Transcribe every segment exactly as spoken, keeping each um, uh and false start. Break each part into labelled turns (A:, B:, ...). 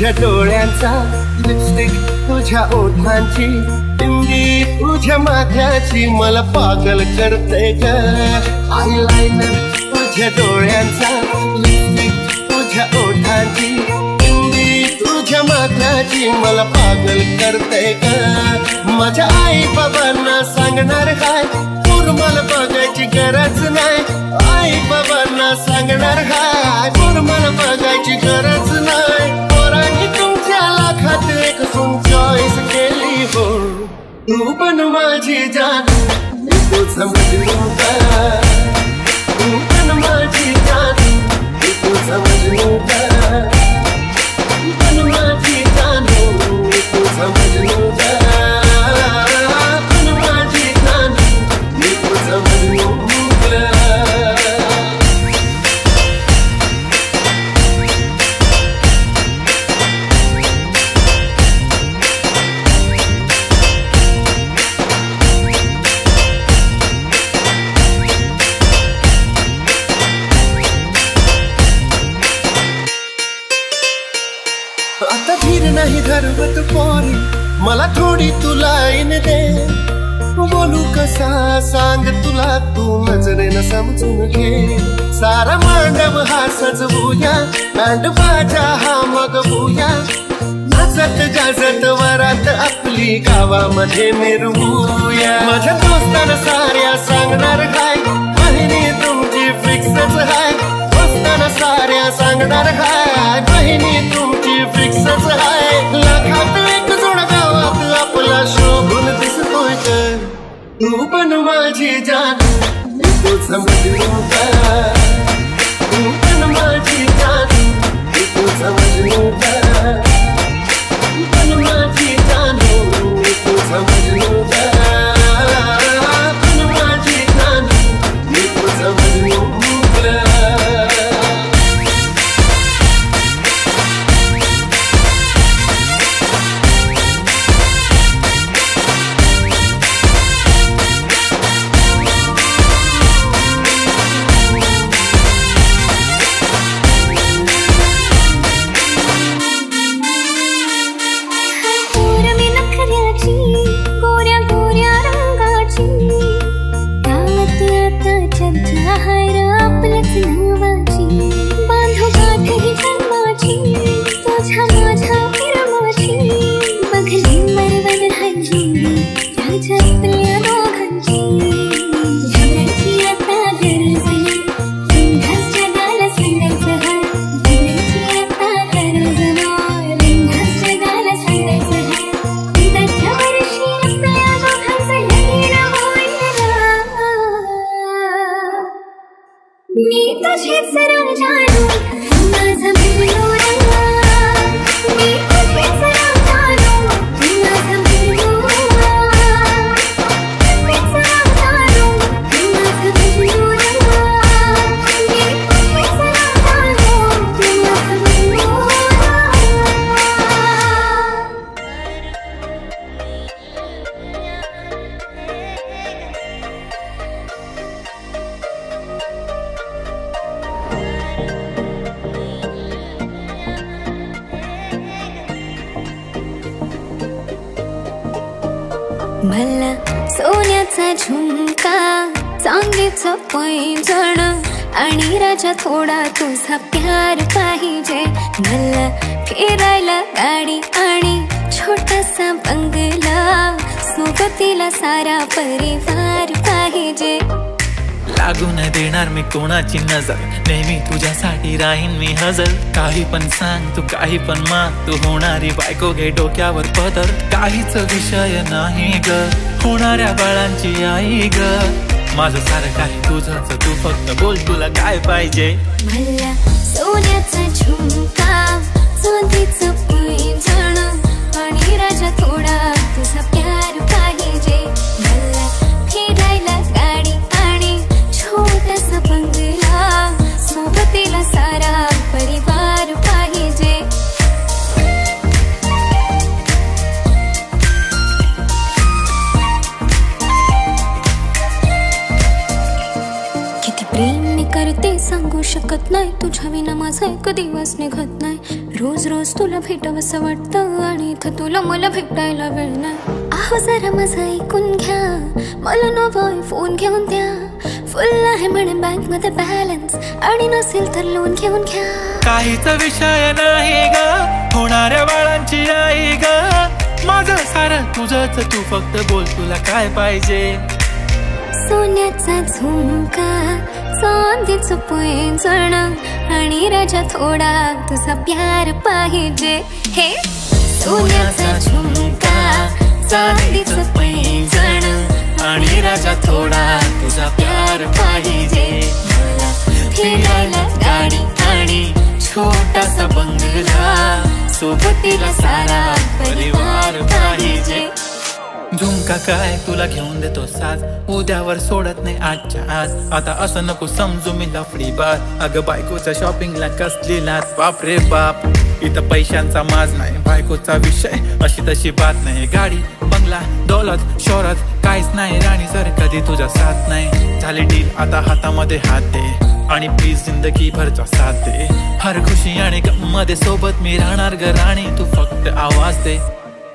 A: तुझ्या डोळ्यांचा लिपस्टिक, तुझ्या ओठांची बिंदी, तुझ्या माथ्याची मला पागल करते ग. आयलाइनर तुझ्या डोळ्यांचा लिपस्टिक, तुझ्या ओठांची बिंदी, तुझ्या माथ्याची मला पागल करते ग. माझ्या आई बाबांना सांगणार काय, पूर मला बघायची गरज नाही. आई बाबांना सांगणार काय, पूर मला बघायची गरज नाही. पोरांनी तुमच्या लाखात एक सून चॉईस केली हो. तू पण माझी जान, मी तुझं मजनू का. तू पण माझी जान, मी तुझं मजनू का. तू पण माझी जान, मी तुझं मजनू का. आता धीर नाही धरवत पोरी, मला थोडी तू लाईन दे. बोलू कसा सांग तुला, तू नजरेनं समजून घे. सारा मांडव हा सजवूया, बँड बाजा हा मग बुया. नाचत गाजत वरात आपली गावामध्ये मिरवूया. माझ्या दोस्तांना साऱ्या सांगणार काय, बहिणी तुमची फिक्सच हाय. दोस्तांना साऱ्या सांगणार काय, बहिणी तुमची फिक्सच हाय. लाखात एक जोड गावात आपला शोभून दिसतोय ग. तू पण माझी जान, मी तुझं मजनू का. तू पण माझी जान, मी तुझं मजनू का. तू पण माझी जान, मी तुझं मजनू का. तू माझी जान, मी तुझं मजनू का.
B: मला सोन्याचा झुमका, चांदीचं पैंजण आणि राजा थोडा तुझा प्यार पाहिजे. मला फिरायला गाडी आणि छोटासा बंगला, सोबतीला सारा परिवार पाहिजे.
C: लागू न देणार मी कोणाची नजर, नेहमी तुझ्यासाठी राहीन मी हजर. काही पण सांग तू, काही पण मान, तू होणारी बायको घे डोक्यावर पदर. काहीच विषय नाही ग, होणाऱ्या बाळांची आई ग. माझं सारं काही तुझंच, तू फक्त बोल तुला काय पाहिजे.
B: मला सोन्याचा झुमका, चांदीचं पैंजण आणि राजा थोडा तुझा प्यार पाहिजे. मला फिरायला गाडी आणि छोटासा बंगला, सोबतीला सारा परिवार पाहिजे. किती प्रेम मी करते सांगू शकत नाही, तुझ्या विना माझा एक दिवस निघत नाही. रोज रोज तुला भेटावंसं वाटतं आणि इथं तुला मला भेटायला वेळ नाही. आहो जरा माझं ऐकून घ्या, मला नवा फोन घेऊन द्या. फुल आहे म्हणे बँक मध्ये बॅलन्स आणि नसेल तर लोन घेऊन घ्या.
C: काहीच विषय नाही ग, होणाऱ्या बाळांची आई ग. माझं सारं तुझंच, तू फक्त बोल तुला काय पाहिजे.
B: सोन्याचा झुमका, चांदीचं पैंजण आणि राजा थोडा तुझा प्यार पाहिजे. हे सोन्याचा झुमका, चांदीचं पैंजण आणि राजा थोडा तुझा प्यार पाहिजे. मला फिरायला गाडी आणि छोटासा बंगला, सोबतीला सारा परिवार पाहिजे. झुमका काय तुला घेऊन देतो साज, उद्यावर सोडत नाही आजच्या आज. आता असं नको समजू मी लफडी बात, अगं बायकोच्या शॉपिंगला कसली लाच. बाप रे बाप, इथं पैशांचा माज नाही, बायकोचा विषय अशी तशी बात नाही. गाडी बंगला दौलत शोहरत काहीच नाही, राणी सर कधी तुझा साथ नाही. झाली डील आता हातामध्ये हात दे आणि प्लीज जिंदगी भरचा साथ दे. हर खुशी आणि गम मध्ये सोबत मी राहणार ग राणी, तू फक्त आवाज दे.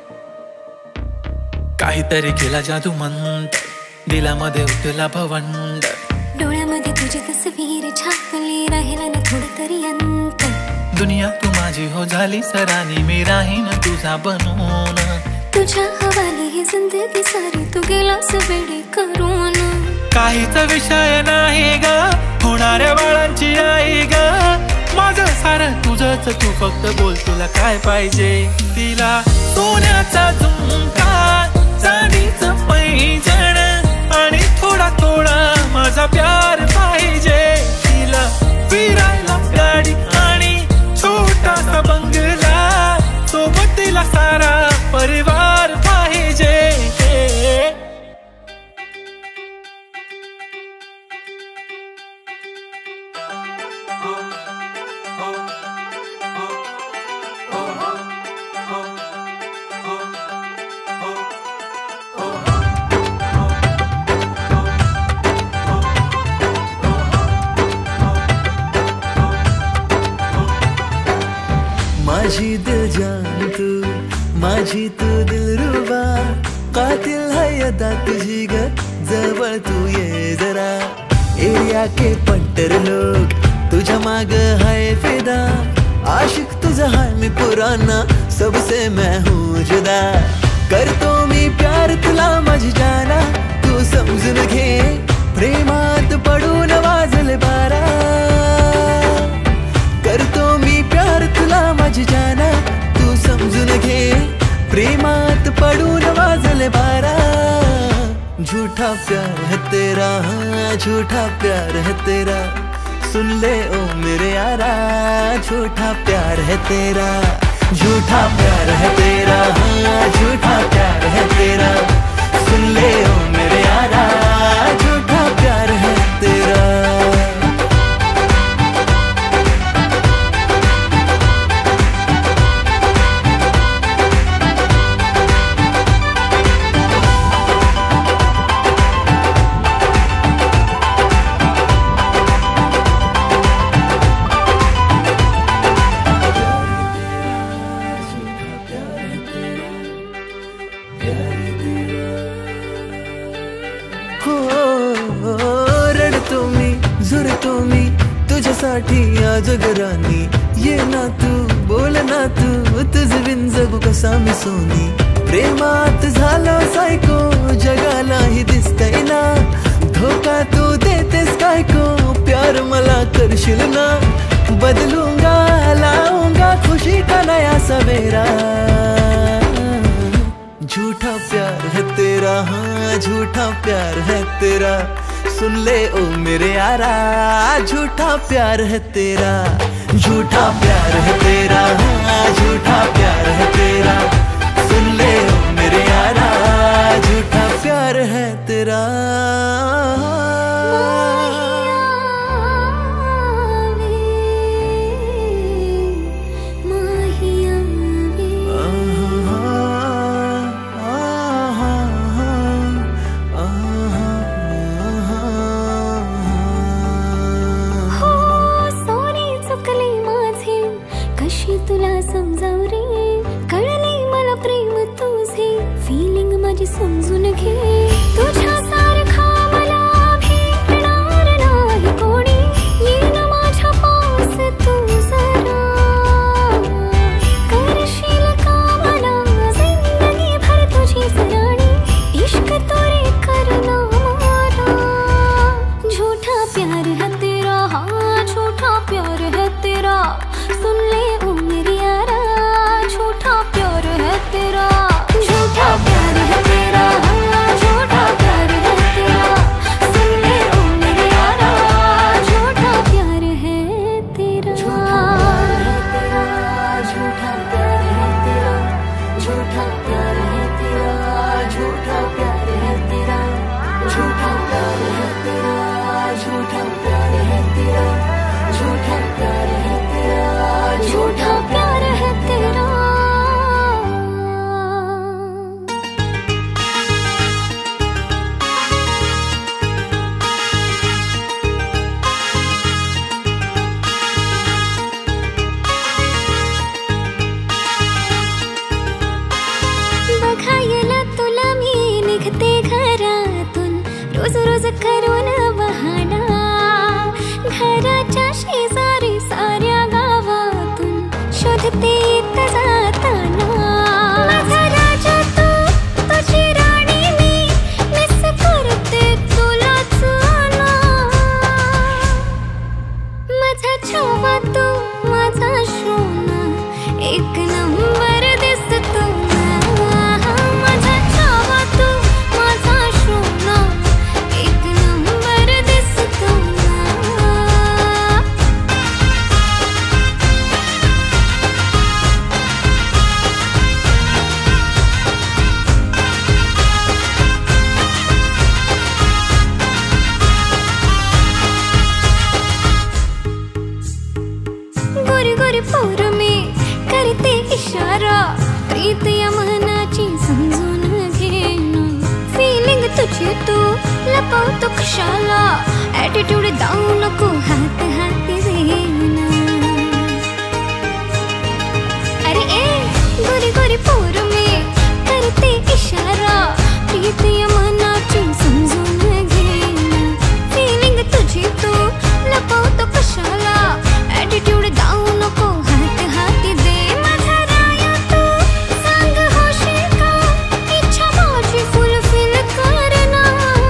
B: काहीतरी केला जादू मंत, दिलामध्ये उठला भवंड. डोळ्यामध्ये तुझी तस्वीर छापली, राहिला ना थोडं तरी अंत.
C: दुनिया तू माझी हो झाली सरानी, मी राहीन तुझा बनून.
B: तुझ्या हवाली ही जिंदगी सारी, तू गेलास वेडी करून.
C: काहीच विषय नाही ग, होणाऱ्या बाळांची आई ग. माझं सारं तुझंच, तू फक्त बोल तुला काय पाहिजे. तिला सोन्याचा झुमका, चांदीचं पैंजण आणि थोडा थोडा माझा प्यार पाहिजे. तिला फिरायला गाडी आणि छोटासा बंगला, सोबतीला सारा परिवार पाहिजे.
D: माझी दिल जान तू, माझी तू दिलरुबा. कातिल है अदा तुझी ग, जवळ तू ये जरा. एरिया के पंटर लोग तुझ्या माग है फिदा. आशिक तुझा है मी पुराना, सबसे मैं हूँ जुदा. करतो मी प्यार तुला माझी जाना, तू समजून घे. प्रेमात पडून वाजले बारा. करतो मी प्यार तुला माझी जाना, तू समजून घे. प्रेमात पडून वाजले बारा. झूठा प्यार है तेरा, हाँ झूठा प्यार है तेरा. सुन ले ओ मेरे यारा, झूठा प्यार है तेरा. झूठा प्यार है तेरा, हाँ झूठा प्यार है तेरा. सुन ले ओ मेरे यारा, झूठा प्यार है तेरा. तुझ्यासाठी आज गरानी, ये ना तू बोल ना तू, तुझ बिन जगू कसा मी सोनी. प्रेमात झालो सायको, जगालाही दिसतय ना. धोका तू देतेस काय को, प्यार मला करशील ना. बदलूंगा लाऊंगा खुशी का नया सवेरा. झूठा प्यार है तेरा, हाँ झूठा प्यार है तेरा. सुन ले ओ मेरे यारा, झूठा प्यार है तेरा. झूठा प्यार है तेरा, हाँ झूठा प्यार है तेरा. सुन ले ओ मेरे यारा, झूठा प्यार है तेरा.
B: तुला रोज रोज करून बहाणा घराच्या शेजारी साऱ्या गावातून शोधते येत जाताना माझा राजा तू तुझी राणी मी मिस करते तुलाच ना माझा छावा तू माझा सोना एक नंबर दिसतो ना माझा छावा तू माझा सोना एक नंबर दिसतो ना गोरी गोरी पोर में करते इशारा प्रीत या मनाची समजून घेणं फिलिंग तुझी तू लपवतो कशाला ॲटिट्यूड दाऊ नको हात हाती देणं अरे ए गोरी गोरी पोर में करते इशारा प्रीत या मनाची समजून घेणं फिलिंग तुझी तू लपवतो कशाला ॲटिट्यूड दाऊ नको हात हाती दे माझा राया तू सांग होशील का इच्छा माझी फुलफिल करना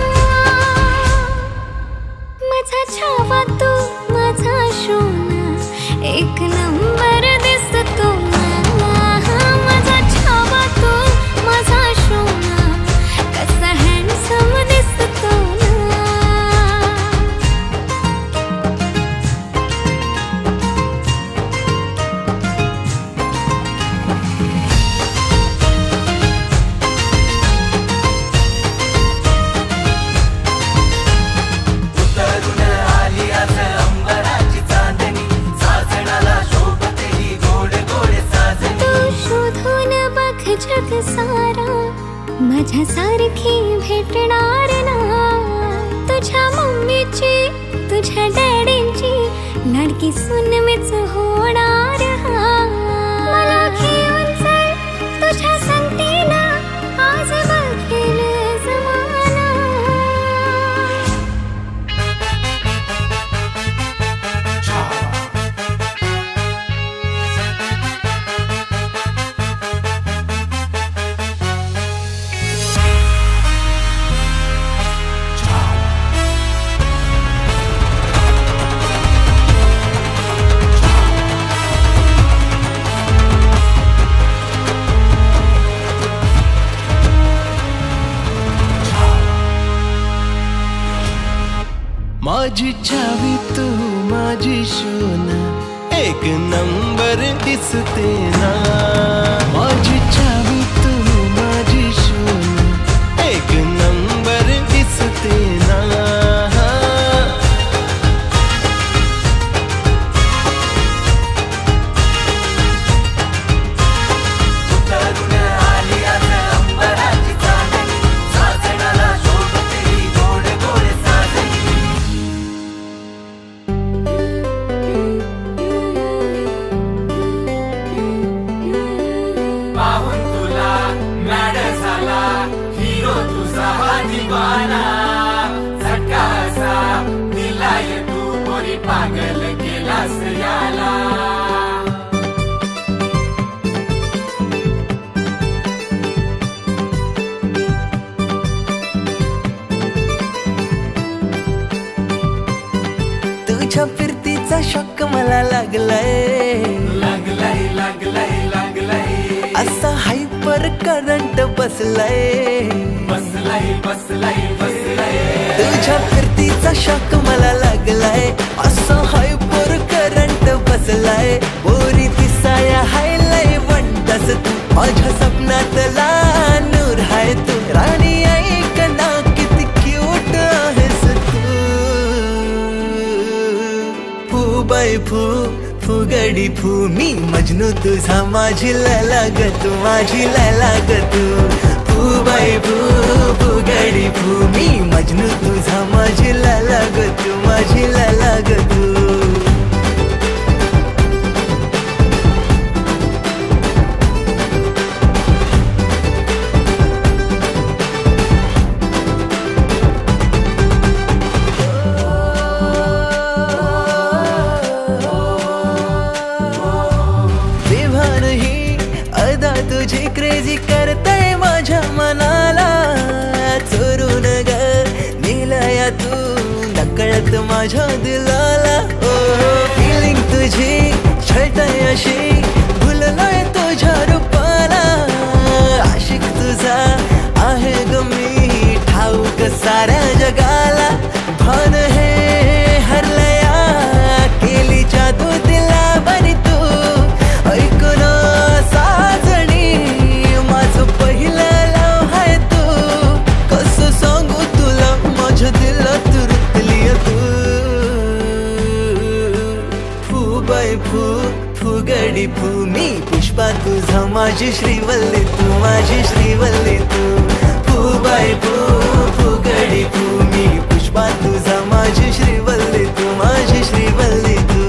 B: माझा छावा तू माझा सोना एक नंबर दिसतो ना माझा छावा तू माझा सोना कसा हँडसम दिसतो ना
D: उतरून आली आज अंबराची चांदणी साजणाला शोभते ही गोड गोड साजणी
B: तू शोधून बघ जग सारा माझ्यासारखी भेटणार ना तुझ्या मम्मीची तुझ्या डॅडींची लाडकी सून मीच होणार हा मला घेऊन चल तुझ्या संगतीला आज बघेल जमाना
A: माझी छावी तू माझी सोना एक नंबर दिसते ना माझी छावी तू माझी सोना एक नंबर दिसते ना
D: उतरून आली आज अंबराची चांदणी साजणाला शोभते ही गोड गोड साजणी पाहून तुला मॅड झाला हिरो तुझा हा दिवाना झटका असा दिलाय तू पोरी पागल केलास याला तुझ्या फिरतीचा शॉक मला लागलाय लागलाय लागलाय लागलाय असा हायपर करंट बसलाय बसलाय बसलाय बसलाय तुझ्या फिरतीचा शॉक मला लागलाय असा हायपर करंट बसलाय बोरी दिसाया हायलाय वंटस तू माझ्या सपनातला नूर हाय तू राणी ऐक ना किती क्यूट आहेस तू फू बाय फू फुगडी फू मी मजनू तुझा माझी लैला ग तू माझी लैला ग तू फू बाय फू फुगडी फू मी मजनू तुझा माझी लैला ग तू माझी लैला ग तू तुझी क्रेझी करतय माझ्या मनाला चोरून ग नेलया तू नकळत माझ्या दिलाला ओ फिलिंग तुझी छळतय अशी भुललोय तुझ्या रूपाला आशिक तुझा आहे ग मी ठाऊक साऱ्या जगाला भान हे हरलया केली जादू दिला बरी तू ऐकून साजणी माझं पहिलं लव आहे तू कसं सांगू तुला माझ्या दिलात रुतली तू फू बाय फू फुगडी फू मी पुष्पा तुझा माझी श्रीवल्ली तू माझी श्रीवल्ली तू फू बाय फू फुगडी फू मी पुष्पा तुझा माझी श्रीवल्ली तू माझी श्रीवल्ली तू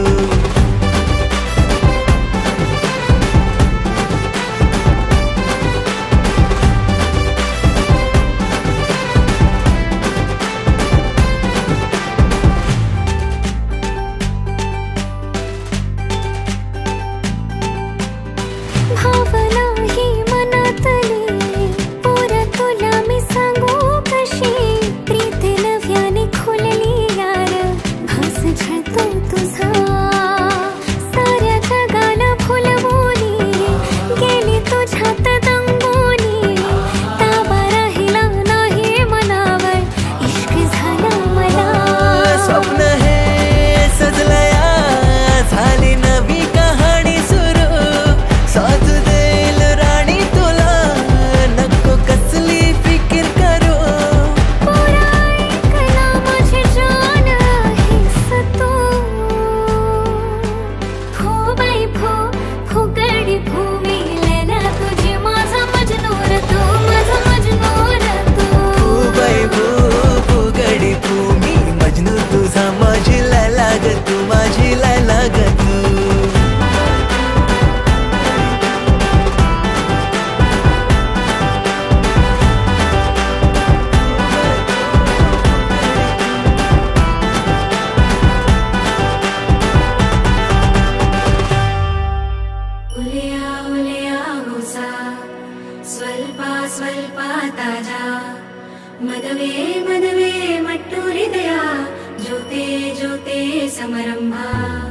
B: भावना ही मनातली पोर तुला मी सांगू कशी प्रीत नव्याने खुलली यार भास झळतो तुझा साऱ्या जगाला फुलवूनी गेली तुझ्यात दंगोनी ताबा राहिला नाही मनावर इश्क झाला मला
D: स्वप्न हे सजलया झाली नवी कहाणी सुरू साथ देल राणी तुला नको कसली फिकीर करू
B: पोरा ऐकला माझी जान आहेस तू फू बाई फू फुगडी फू मी लैला तुझी माझा मजनूर तू माझा मजनूर तू
D: फू बाई फू फुगडी फू मी मजनू तुझा माझी लैला ग तू माझी लैला ग तू
E: उलिया उलिया होसा स्वल्प स्वल्प ताजा मदवे मदवे मट्टू हृदया जोते जोते समरंभा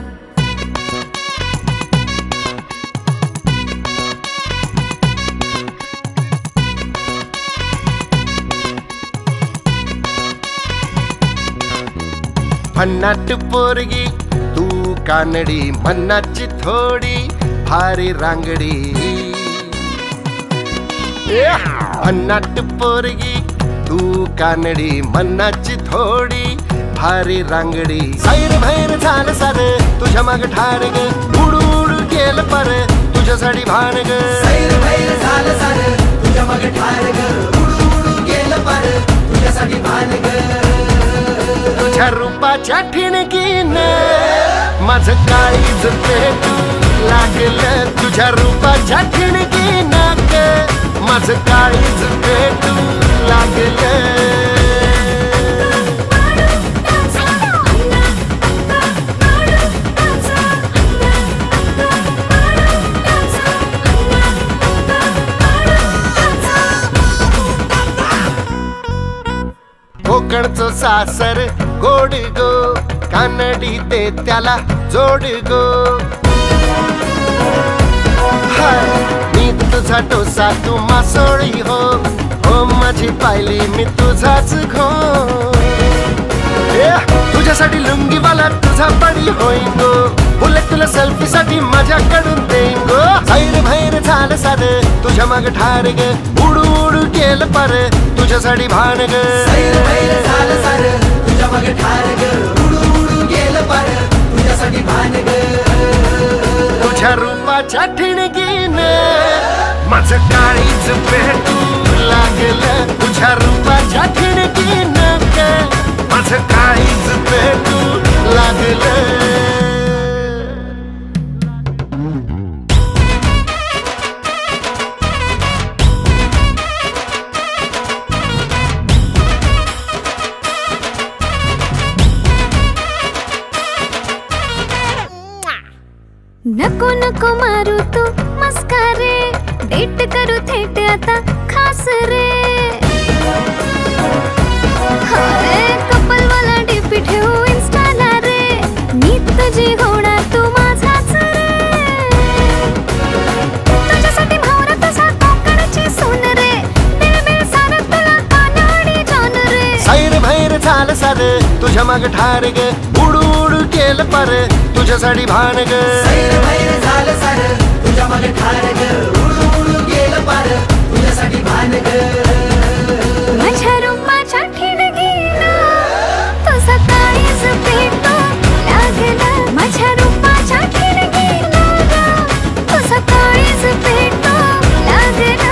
A: भन्नाट पोरगी तू कानडी मन्नाची थोडी भारी रांगडी भन्नाट पोरगी तू कानडी मन्नाची थोडी भारी रांगडी सैर भैर झालं सार तुझ्या माग ठार ग उडू उडू गेल पर तुझ्यासाठी भान ग
D: सैर भैर झालं सार तुझ्या मग ठार ग उडू उडू गेलं पर तुझ्यासाठी भान ग
A: तुझ्या रूपाच्या ठिणकीन माझं काळीज पेटू लागलं तुझ्या रूपाच्या ठिणकीन माझं काळीज पेटू लागलं कोकणचं सासर गोड गो कानडी ते त्याला जोड गो हाय मी तुझा डोसा तू मासोळी हो हो माझी पायली मी तुझाच घो तुझ्यासाठी लुंगीवाला तुझा बडी होईन गो बुलेट तुला सेल्फी साठी माझ्याकडून देईन गो सैर भैर झालं साध तुझ्या माग ठार ग उडू उडू गेल पर तुझ्यासाठी भान ग
D: सैर भैर झालं सार तुझ्या मग ठार ग उडू उडू गेलं पर तुझ्यासाठी भान ग
A: तुझ्या रूपाच्या ठिणगीन माझं काळीज पेटू लागलं तुझ्या रूपाच्या ठिणगीन माझं काळीज पेटू लागलं
B: नको नको मारू तू मस्कारे भेट करू थेट आता खास रे कपल वाला डीपी ठेवू इन्स्टाला रे मी तुझी होणार तू माझाच रे तुझ्यासाठी भावरा तसा कोकणची सोन रे दिल मिळ सार तुला कानाडी जान रे
A: सैर भैर झालं सार तुझ्या माग ठार ग उडू उडू केलं पर तुझ्यासाठी भान ग
D: सैर भैर झालं सार तुझ्या माग ठार ग उडू उडू केलं पर तुझ्यासाठी भान ग
B: माझ्या रूपाच्या ठिणगीला तुझा काळीज पेटो लागला माझ्या रूपाच्या ठिणगीला तुझा काळीज पेटो लागला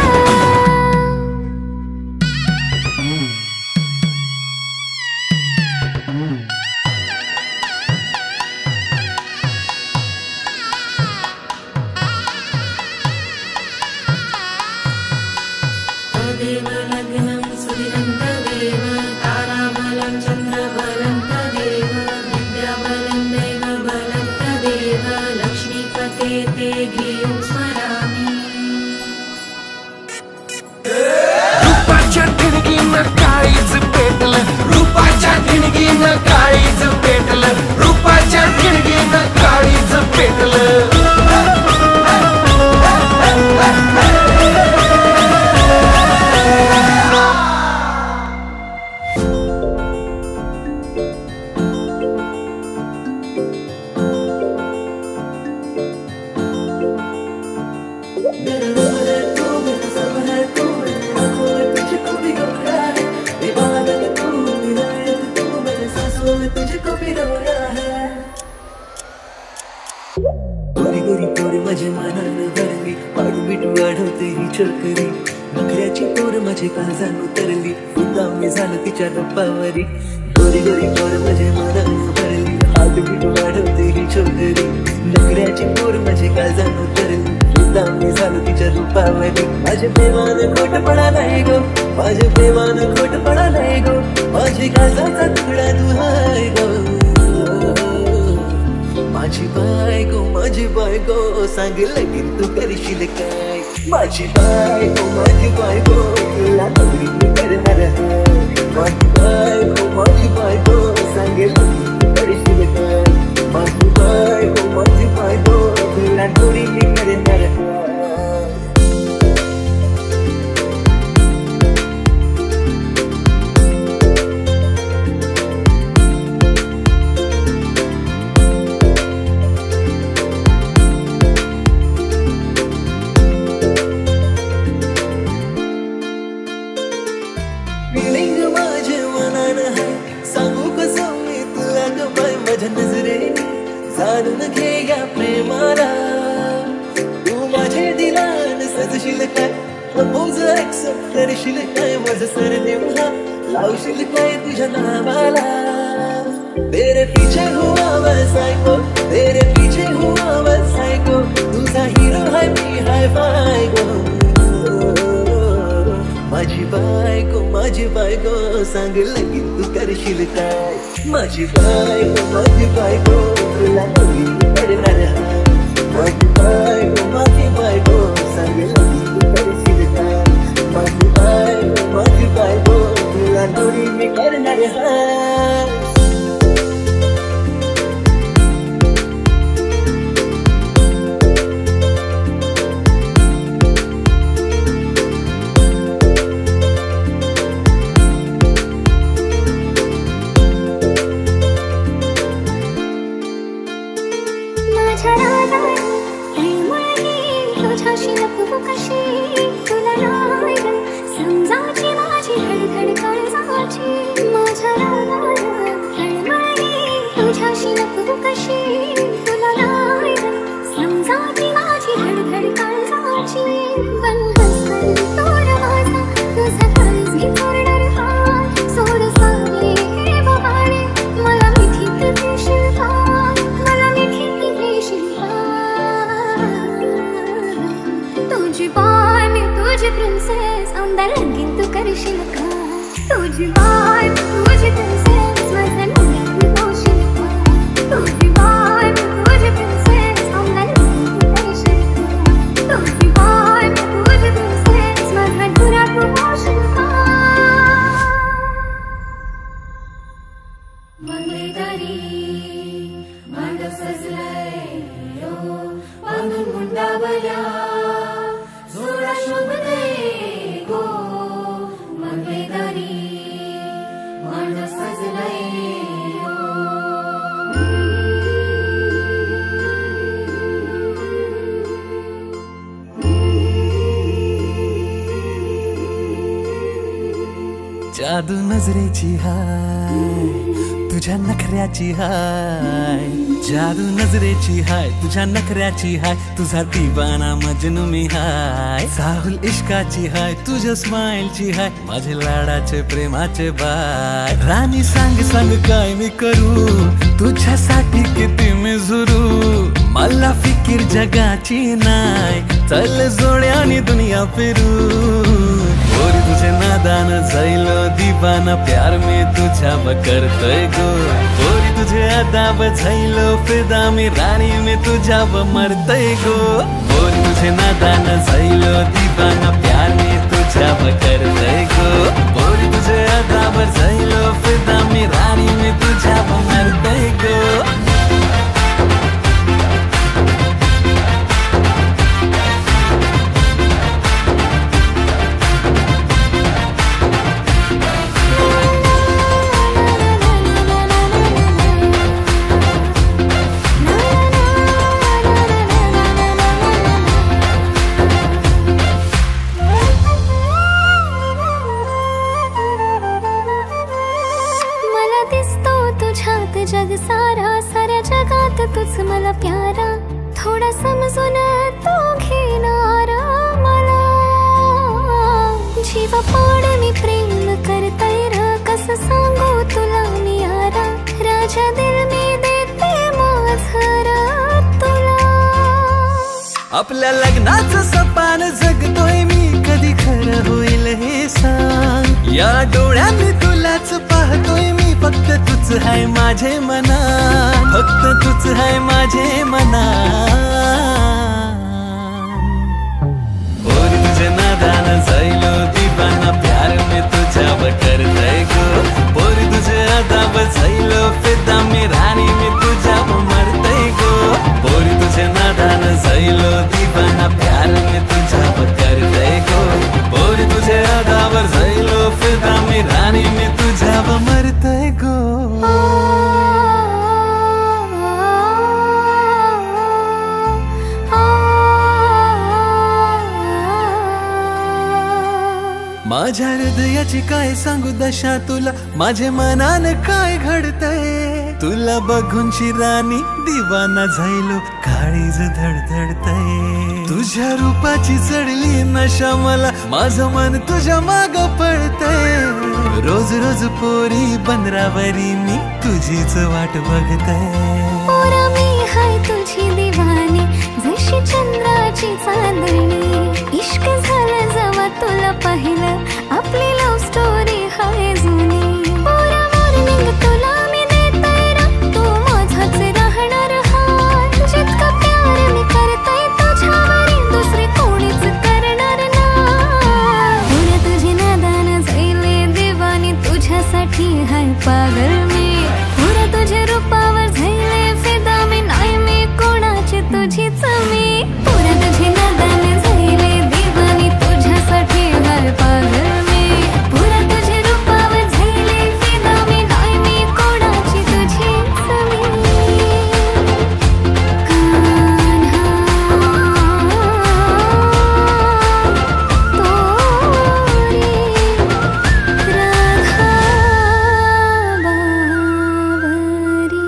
E: तदेव लग्नं सुदिनं तदेव ताराबलं चन्द्रबलं तदेव विद्याबलं दैवबलं तदेव लक्ष्मीपते ते गिरिं स्मरामि
A: रूपाच्या ठिणगीनं काळीज पेटलं रूपाच्या ठिणगीनं काळीज पेटलं रूपाच्या ठिणगीनं काळीज पेटलं
D: गोरी गोरी पोर माझ्या मनानं भरली पाडू बिटू आढवते ही चळकरी नखऱ्याची पोर माझे काळजानं उतरली उद्दाम मी झालं तिच्या रप्पावरी गोरी गोरी पोर माझ्या मनानं भरली पाडू बिटू आढवते ही चळकरी नखऱ्याची पोर माझे काळजानं उतरली उद्दाम मी झालं तिच्या रूपावरी माझ्या प्रेमानं खोटपणा नाही गो माझ्या प्रेमानं खोटपणा नाही गो माझी काळजाचा तुकडा तू हाय गो माझी बायको माझी बायको सांग लगीन तू करशील काय माझी बायको माझी बायको तुला नवरी मी करणार माझी बायको माझी बायको सांग लगीन तू करशील काय माझी बायको माझी बायको तुला नवरी मी करणार फिलिंग माझ्या मनानं आहे सांगू कसं मी तुला ग बाय माझ्या नजरेने जाणून घे या प्रेमाला तू माझे दिलान सजशील काय प्रपोज ऍक्सेप्ट करशील काय माझं सरनेम हा लावशील काय तुझ्या नावाला तेरे पीछे हुआ मैं सायको तेरे पीछे हुआ मैं सायको तुझा हिरो हाय मी हाय बाय गो माझी बायको माझी बायको सांग लगीन तू करशील काय माझी बायको माझी बायको तुला नवरी करणार माझी बायको माझी बायको सांग लगीन तू करशील काय माझी बायको माझी बायको तुला नवरी मी करणार
B: तुझ्याशी नको कशी तुला नाही समजायची माझी धडधड काळजाची माझ्या तुझ्याशी नको कशी तुला नाही समजायची माझी धडधड काळजाची पण हसल तोड माझा तुझा काळजी फोडणार हा सोड सारे हे बहाणे मला मिठी देशील का मला मिठी देशील का तुझी बाय मी तुझी प्रिन्सेस आमदार लगीन तू करशील का तुझी बाय मी तुझी प्रिन्सेस माझ्या नवऱ्याने होशील का तुझी बाय मी तुझी प्रिन्सेस आमदार लगीन तू करशील का तुझी बाय मी तुझी
D: जादू नजरेची हाय तुझ्या नखऱ्याची हाय जादू नजरेची हाय तुझ्या नखऱ्याची हाय तुझा दिवाना मजनू मी हाय साहुल इश्काची हाय तुझ्या स्माइलची हाय माझे लाडाचे प्रेमाचे बाय राणी सांग सांग काय मी करू तुझ्यासाठी किती मी झुरू मला फिकीर जगाची नाय चल जोड्याने दुनिया फिरू गोरी तुझे नादान जायलो दिवाना प्यार में तुझ्या करतोय गो गोरी तुझे अदाब जायलो फिदा मी राणी में तुझ्या मरतय गो गोरी तुझे नादान जायलो दिवाना प्यार में तुझ्या करतोय गो गोरी तुझे अदाब जायलो फिदा मी राणी में तुझ्या मरतय गो
B: जग सारा साऱ्या जगात तुझ मला प्यारा थोडा समजून तो घेणारा मला जीवा पाड मी प्रेम करतय र कस सांगू तुला मी यारा राजा दिल मी देते माझरा तुला
D: आपल्या लग्नाचं सपान जगतोय मी कधी खरं होईल हे सांग या डोळ्यांनी तुलाच पाहतोय मी फक्त तुझ है माझे मना फक्त तुझ है माझे मना और तुझे नादान जायलो दिवाना प्यार में तुझ्या करतय गो और तुझे अदाब जायलो फिदा मी राणी में तुझ्या मरतय गो और तुझे नादान जायलो दिवाना प्यार में तुझ्या करतय गो और तुझे अदाब जायलो फिदा मी राणी में तुझ्या मरतय गो माझ्या हृदयाची काय सांगू दशा तुला माझे मनान काय घडतय तुला बघून शिरानी दिवाना झायलो काळीज धडधडतय तुझ्या रूपाची चढली नशा मला माझं मन तुझ्या माग पडतय रोज रोज पोरी बंदरावरी मी तुझीच वाट बघतय
B: पोरा मी हाय तुझी दिवानी जशी चंद्राची चांदणी इश्क झाला जेव्हा तुला पाहिलं आपली लव्ह स्टोरी हाय जुनी पोरा मॉर्निंग तुला मी देतय र तू माझाच राहणार हाय जितका प्यार मी करतय तुझ्यावरी दुसरे कोणीच करणार ना पोरा तुझी नादान जायले दिवानी तुझ्यासाठी हाय पागल मी पोरा तुझ्या रूपावर जायले फिदा मी नाही मी कोणाची तुझीच मी पोरा तुझी नादान जायले दिवानी तुझ्यासाठी हाय पागल मी पोरा तुझ्या रूपावर जायले फिदा मी नाही मी कोणाची तुझीच मी कान्हा तोरी राधा बावरी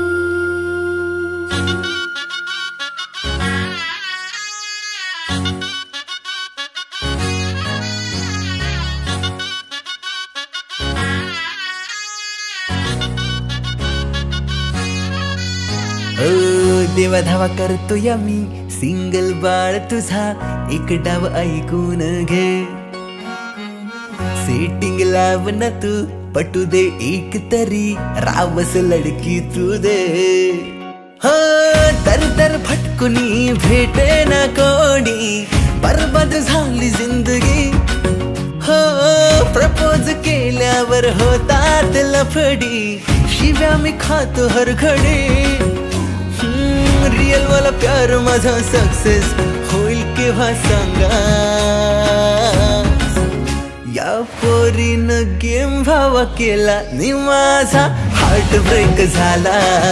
D: देवा धावा करतोय मी सिंगल बाळ तुझा एक डाव ऐकून घे सेटिंग लाव ना तू पटू दे एक तरी रावस लडकी तू दे हा दर दर फटकुनी भेटे ना कोणी बरबाद झाली जिंदगी हो प्रपोज केल्यावर होतात लफडी शिव्या मी खातो हर घडी रियल वाला प्यार माझा सक्सेस होईल केव्हा सांगा या पोरीनं गेम भावा केला नि माझा हार्ट ब्रेक झाला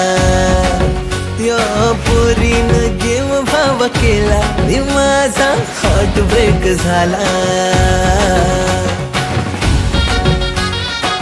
D: या पोरीनं गेम भावा केला नि माझा हार्ट ब्रेक झाला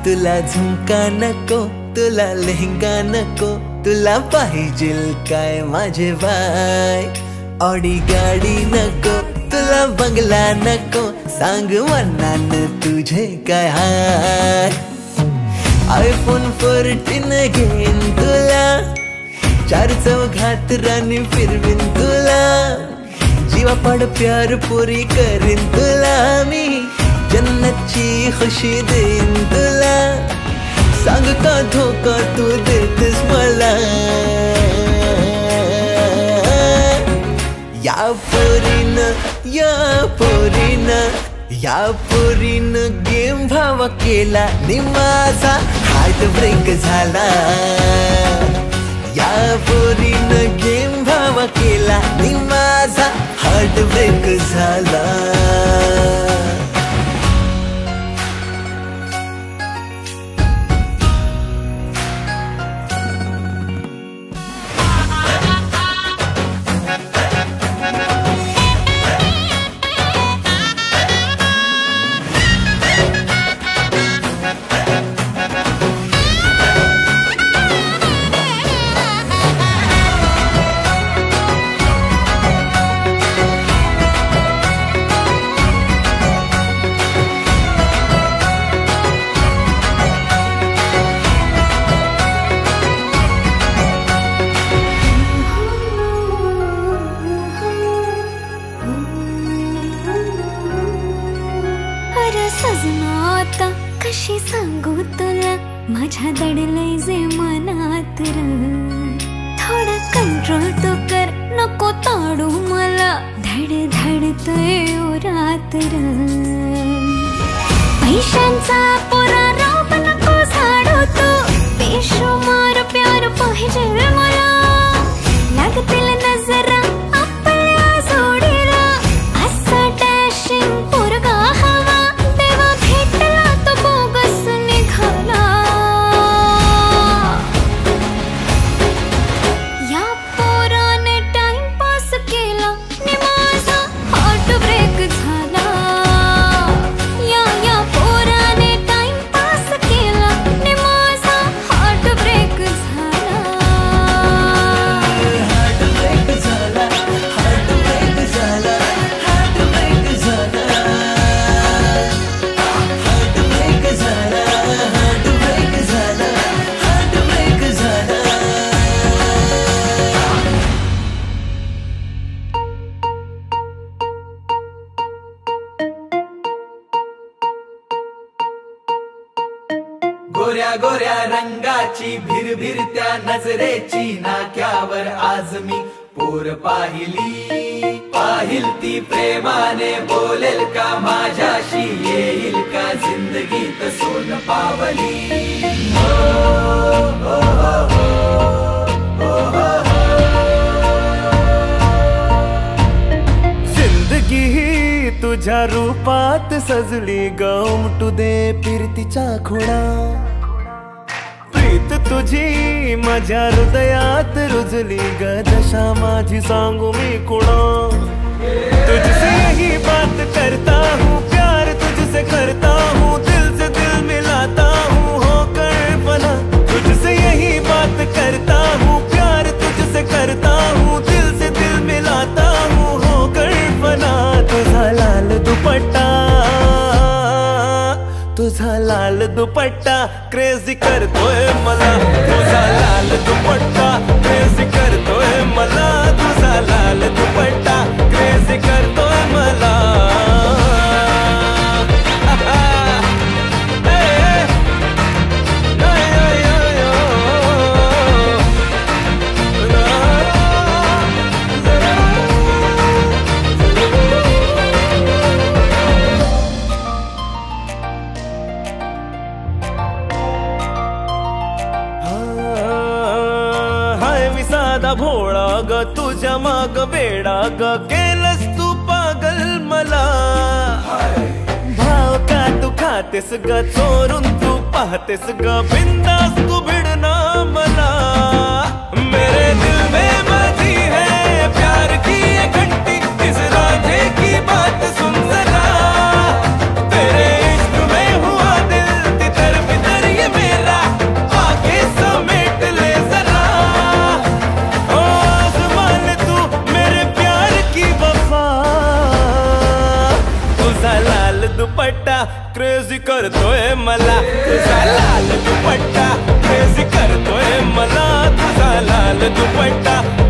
D: तुला झुमका नको, तुला लेहंगा नको, तुला पाहिजेल काय माझे बाय. ऑडी गाडी नको, तुला बंगला नको, सांग मनान तुझे काय हाय. आयफोन फोर्टीन घेईन तुला, चार चौघात राणी फिरवीन तुला, जीवापाड प्यार पुरी करीन तुला मी, जन्नतची खुशी देईन तुला. सांग का धोका तू देतेस मला. या पोरीनं, या पोरीनं, या पोरीनं गेम भावा केला नि माझा हार्ट ब्रेक झाला. या पोरीनं गेम भावा केला नि माझा हार्ट ब्रेक झाला.
B: कशी सांगू तुला माझ्या दडलंय जे मनात र. थोडा कंट्रोल तो कर, नको ताडू मला, धड धडतोय ओरात र. पैशांचा पुरा राब नको झाडू तू, बेशुमार प्यार पाहिजे मला. लागतील नजरा आपल्या जोडीला, असा डॅशिंग पोरगा हवा, तेव्हा भेटला तो बोगस निघाला. या पोराने टाइमपास केला नि माझा हार्ट ब्रेक झाला. या या पोराने टाइमपास केला नि माझा हार्ट ब्रेक झाला.
D: हार्ट ब्रेक झाला, हार्ट ब्रेक झाला, हार्ट ब्रेक झाला, हार्ट ब्रेक झाला, हार्ट ब्रेक झाला, हार्ट ब्रेक झाला.
C: गोऱ्या गोऱ्या रंगाची भिरभिर त्या नजरेची, नाक्यावर आज मी पोर पाहिली. पाहिल ती प्रेमाने बोलेल का माझ्याशी, येईल का जिंदगीत सोन पावली. हो, हो, हो, हो, हो, हो.
A: जिंदगी ही तुझ्या रूपात सजली ग, उमटू दे फिरतीचा खुणा. प्रीत तुझी माझ्या हृदयात रुजली ग, दशा माझी सांगू मी कुणा. तुझसे यही बात करता हूँ, प्यार तुझसे करता हूँ, दिल से दिल मिलाता हूँ, होकर फना. तुझसे यही बात करता हूँ, प्यार तुझसे करता हूँ, दिल से दिल मिलाता हूँ, होकर फना. तुझा लाल दुपट्टा, तुझा लाल दुपट्टा क्रेझी करतोय मला. तुझा लाल दुपट्टा क्रेझी करतोय मला. तुझा लाल दुपट्टा क्रेझी करतोय मला. भोळा ग तुझ्या माग बेडा ग, केलंस तू पागल मला. भाव का तू खातेस ग, चोरून तू पाहतेस ग, बिंदास तू भिडना मला. मेरे दिल में बजी है प्यार की ये घंटी, इस राधे की बात सुन जरा. तेरे इश्क में हुआ दिल तितर बितर
F: करतोय मला तुझा लाल दुपट्टा, क्रेझी करतोय मला तुझा लाल दुपट्टा.